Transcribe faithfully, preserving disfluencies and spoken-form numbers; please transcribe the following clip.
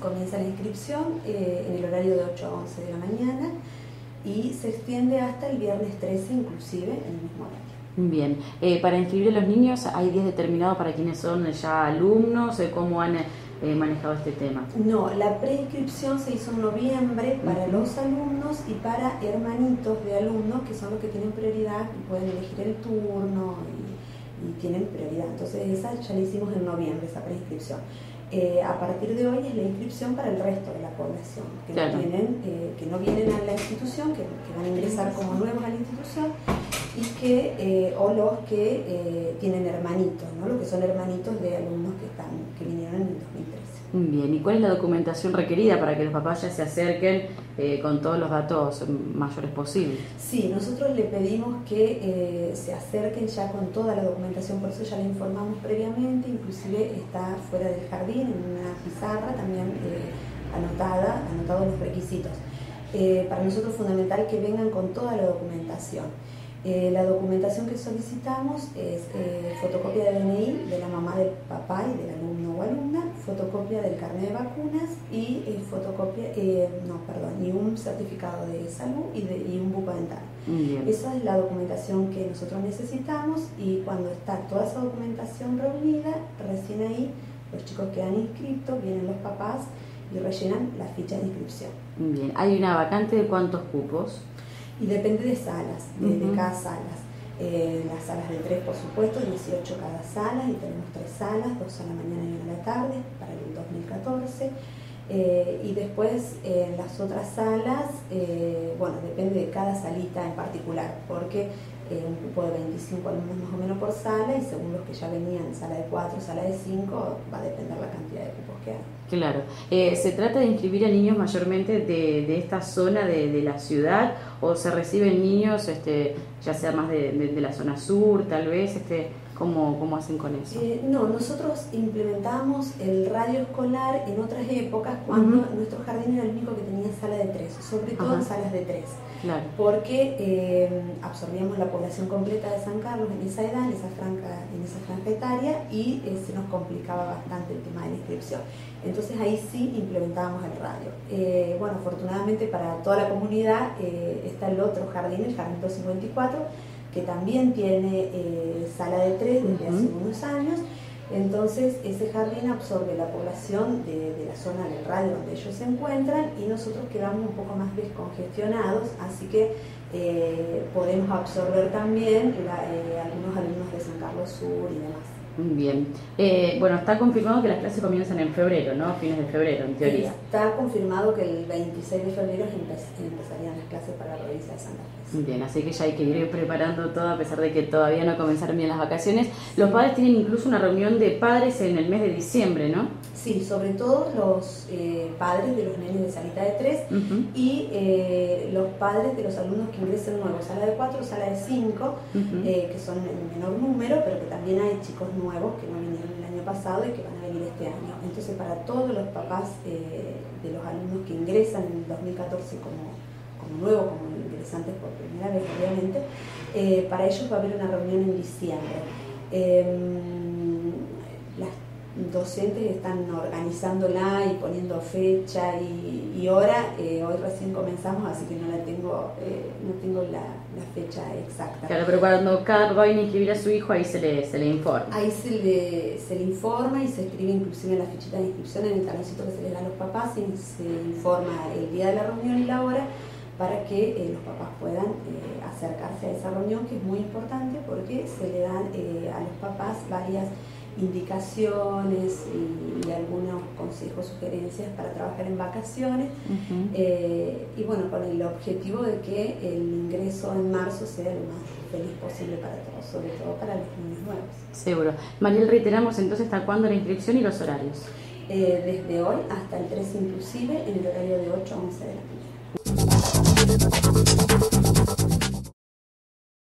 comienza la inscripción eh, en el horario de ocho a once de la mañana y se extiende hasta el viernes trece inclusive en el mismo horario. Bien, eh, para inscribir a los niños, ¿hay días determinados para quienes son ya alumnos? ¿Cómo han eh, manejado este tema? No, la preinscripción se hizo en noviembre para uh-huh. los alumnos y para hermanitos de alumnos, que son los que tienen prioridad y pueden elegir el turno y, y tienen prioridad. Entonces esa ya la hicimos en noviembre, esa preinscripción. Eh, a partir de hoy es la inscripción para el resto de la población, que, claro. no, tienen, eh, que no vienen a la institución, que, que van a ingresar como nuevos a la institución, y que, eh, o los que eh, tienen hermanitos, ¿no? Los que son hermanitos de alumnos que, están, que vinieron en el dos mil trece. Bien, ¿y cuál es la documentación requerida para que los papás ya se acerquen eh, con todos los datos mayores posibles? Sí, nosotros le pedimos que eh, se acerquen ya con toda la documentación, por eso ya le informamos previamente, inclusive está fuera del jardín, en una pizarra también eh, anotada, anotados los requisitos. Eh, para nosotros es fundamental que vengan con toda la documentación. Eh, la documentación que solicitamos es eh, fotocopia de D N I de la mamá, del papá y del alumno o alumna, fotocopia del carnet de vacunas y eh, fotocopia, eh, no, perdón, y un certificado de salud y, de, y un buco dental. Bien. Esa es la documentación que nosotros necesitamos y cuando está toda esa documentación reunida, recién ahí los chicos quedan inscritos, vienen los papás y rellenan la ficha de inscripción. Bien, ¿hay una vacante de cuántos cupos? Y depende de salas, de, uh-huh. de cada salas. Eh, las salas de tres, por supuesto, dieciocho cada sala, y tenemos tres salas, dos a la mañana y una a la tarde, para el dos mil catorce. Eh, y después en eh, las otras salas, eh, bueno, depende de cada salita en particular, porque eh, un grupo de veinticinco alumnos más o menos por sala, y según los que ya venían, sala de cuatro, sala de cinco, va a depender la cantidad de cupos que hay. Claro. Eh, ¿Se trata de inscribir a niños mayormente de, de esta zona de, de la ciudad o se reciben niños este, ya sea más de, de, de la zona sur, tal vez? Este, ¿cómo, cómo hacen con eso? Eh, no, nosotros implementamos el radio escolar en otras épocas cuando uh-huh. nuestro jardín era el único que tenía sala de tres, sobre todo uh-huh. salas de tres. Claro. Porque eh, absorbíamos la población completa de San Carlos en esa edad, en esa franja, en esa franja etaria, y eh, se nos complicaba bastante el tema de la inscripción. Entonces ahí sí implementábamos el radio. Eh, bueno, afortunadamente para toda la comunidad eh, está el otro jardín, el Jardín doscientos cincuenta y cuatro, que también tiene eh, sala de tres desde uh-huh. hace unos años. Entonces ese jardín absorbe la población de, de la zona del radio donde ellos se encuentran y nosotros quedamos un poco más descongestionados, así que eh, podemos absorber también la, eh, algunos alumnos de San Carlos Sur y demás. Bien. Eh, bueno, está confirmado que las clases comienzan en febrero, ¿no? Fines de febrero, en teoría. Está confirmado que el veintiséis de febrero empezarían las clases para la provincia de Santa Fe. Bien, así que ya hay que ir preparando todo a pesar de que todavía no comenzaron bien las vacaciones. Los padres tienen incluso una reunión de padres en el mes de diciembre, ¿no? Sí, sobre todo los eh, padres de los nenes de salita de tres uh-huh. y eh, los padres de los alumnos que ingresen nuevos, sala de cuatro, sala de cinco, uh-huh. eh, que son en menor número, pero que también hay chicos nuevos que no vinieron el año pasado y que van a venir este año. Entonces, para todos los papás eh, de los alumnos que ingresan en el dos mil catorce como, como nuevos, como ingresantes por primera vez, obviamente, eh, para ellos va a haber una reunión en diciembre. Eh, las docentes están organizándola y poniendo fecha y, y hora. Eh, hoy recién comenzamos, así que no la tengo, eh, no tengo la, la fecha exacta. Claro, pero cuando cada papá viene a inscribir a su hijo, ahí se le, se le informa. Ahí se le, se le informa y se escribe inclusive en la fichita de inscripción, en el taloncito que se les da a los papás, y se informa el día de la reunión y la hora para que eh, los papás puedan eh, acercarse a esa reunión, que es muy importante porque se le dan eh, a los papás varias indicaciones y, y algunos consejos, sugerencias para trabajar en vacaciones, uh-huh. eh, y bueno, con el objetivo de que el ingreso en marzo sea lo más feliz posible para todos, sobre todo para los niños nuevos. Seguro. Mariel, reiteramos entonces hasta cuándo la inscripción y los horarios. Eh, desde hoy hasta el trece inclusive, en el horario de ocho a once de la mañana.